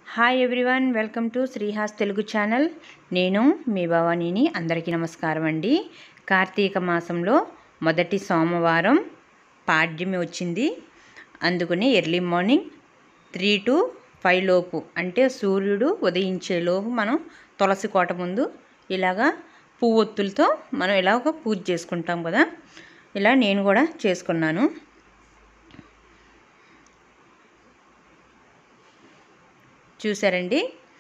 Hi everyone, welcome to Srihas Telugu channel. నేను మీ భవానీని. అందరికీ నమస్కారం అండి. కార్తీక మాసంలో మొదటి సోమవారం పాడ్యమి వచ్చింది. అందుకని ఎర్లీ మార్నింగ్ 3 to 5 లోపు, అంటే సూర్యుడు ఉదయించే లోపు మనం తులసి కోట ముందు ఇలాగా పువ్వొత్తులతో మనం ఇలాగ పూజ చేసుకుంటాం కదా. ఇలా నేను కూడా చేసుకున్నాను. చూసారండి,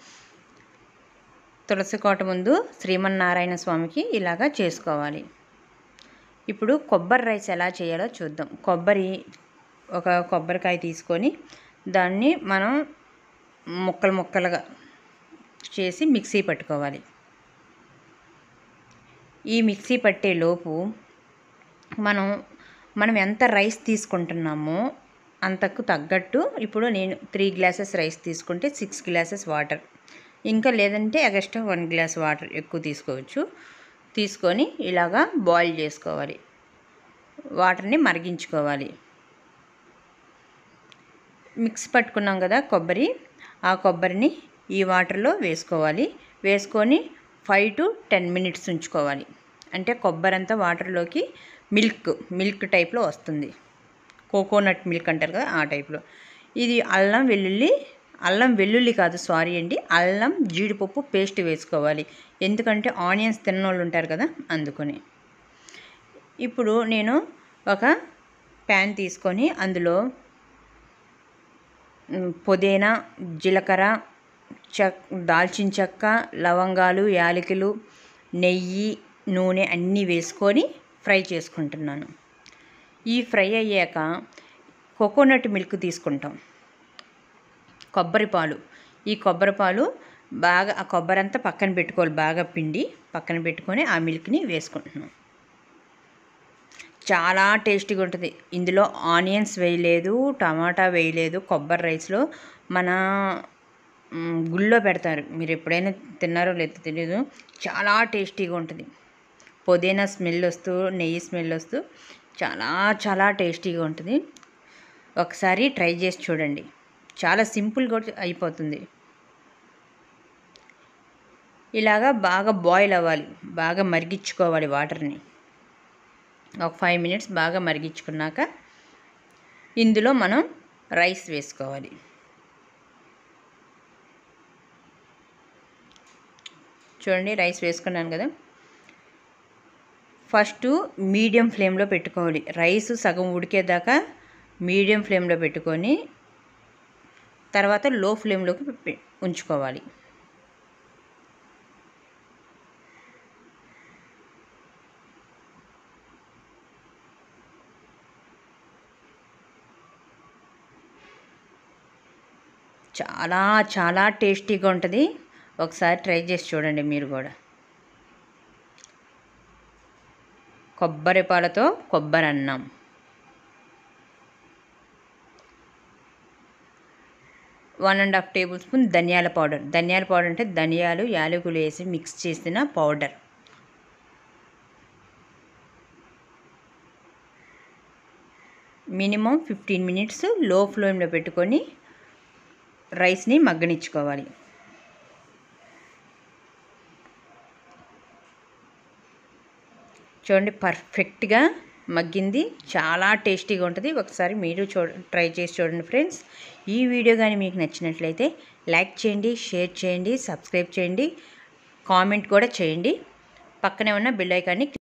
తులసి కోట ముందు శ్రీమన్నారాయణ స్వామికి ఇలాగా చేసుకోవాలి. ఇప్పుడు కొబ్బరి రైస్ ఎలా చేయాలో చూద్దాం. ఒక కొబ్బరికాయ తీసుకొని దాన్ని మనం ముక్కలు ముక్కలుగా చేసి మిక్సీ పట్టుకోవాలి. ఈ మిక్సీ పట్టే లోపు మనం ఎంత రైస్ తీసుకుంటున్నామో అంతకు తగ్గట్టు, ఇప్పుడు నేను 3 గ్లాసెస్ రైస్ తీసుకుంటే 6 గ్లాసెస్ వాటర్, ఇంకా లేదంటే ఎక్స్ట్రా 1 గ్లాస్ వాటర్ ఎక్కువ తీసుకోవచ్చు. తీసుకొని ఇలాగా బాయిల్ చేసుకోవాలి. వాటర్ని మరిగించుకోవాలి. మిక్స్ పట్టుకున్నాం కదా కొబ్బరి, ఆ కొబ్బరిని ఈ వాటర్లో వేసుకోవాలి. వేసుకొని 5 to 10 minutes ఉంచుకోవాలి. అంటే కొబ్బరి అంతా వాటర్లోకి మిల్క్ టైప్లో వస్తుంది. కోకోనట్ మిల్క్ అంటారు కదా, ఆ టైప్లో. ఇది అల్లం వెల్లుల్లి కాదు, సారీ అండి, అల్లం జీడిపప్పు పేస్ట్ వేసుకోవాలి. ఎందుకంటే ఆనియన్స్ తిన్నోళ్ళు ఉంటారు కదా, అందుకని. ఇప్పుడు నేను ఒక ప్యాన్ తీసుకొని అందులో పుదీనా, జీలకర్ర, దాల్చిన చెక్క, లవంగాలు, యాలకులు, నెయ్యి, నూనె అన్నీ వేసుకొని ఫ్రై చేసుకుంటున్నాను. ఈ ఫ్రై అయ్యాక కోకోనట్ మిల్క్ తీసుకుంటాం, కొబ్బరి పాలు. ఈ కొబ్బరి పాలు బాగా, ఆ కొబ్బరి అంతా పక్కన పెట్టుకోవాలి, బాగా పిండి పక్కన పెట్టుకొని ఆ మిల్క్ని వేసుకుంటున్నాం. చాలా టేస్టీగా ఉంటుంది. ఇందులో ఆనియన్స్ వేయలేదు, టమాటా వేయలేదు. కొబ్బరి రైస్లో మన గుళ్ళో పెడతారు, మీరు ఎప్పుడైనా తిన్నారో లేదో తెలియదు. చాలా టేస్టీగా ఉంటుంది. పుదీనా స్మెల్ వస్తూ, నెయ్యి స్మెల్ వస్తూ చాలా చాలా టేస్టీగా ఉంటుంది. ఒకసారి ట్రై చేసి చూడండి. చాలా సింపుల్గా అయిపోతుంది. ఇలాగా బాగా బాయిల్ అవ్వాలి, బాగా మరిగించుకోవాలి వాటర్ని. ఒక 5 minutes బాగా మరిగించుకున్నాక ఇందులో మనం రైస్ వేసుకోవాలి. చూడండి, రైస్ వేసుకున్నాను కదా. ఫస్ట్ మీడియం ఫ్లేమ్లో పెట్టుకోవాలి. రైస్ సగం ఉడికేదాకా మీడియం ఫ్లేమ్లో పెట్టుకొని తర్వాత లో ఫ్లేమ్లోకి ఉంచుకోవాలి. చాలా చాలా టేస్టీగా ఉంటుంది. ఒకసారి ట్రై చేసి చూడండి మీరు కూడా. కొబ్బరి పాలతో కొబ్బరి అన్నం. One and half tablespoon ధనియాల పౌడర్. ధనియాల పౌడర్ అంటే ధనియాలు, యాలకులు వేసి మిక్స్ చేసిన పౌడర్. మినిమం 15 minutes లో ఫ్లేమ్లో పెట్టుకొని రైస్ని మగ్గనిచ్చుకోవాలి. చూడండి, పర్ఫెక్ట్గా మగ్గింది. చాలా టేస్టీగా ఉంటుంది. ఒకసారి మీరు ట్రై చేసి చూడండి ఫ్రెండ్స్. ఈ వీడియో కానీ మీకు నచ్చినట్లయితే లైక్ చేయండి, షేర్ చేయండి, సబ్స్క్రైబ్ చేయండి, కామెంట్ కూడా చేయండి. పక్కనే ఉన్న బెల్ ఐకాన్ని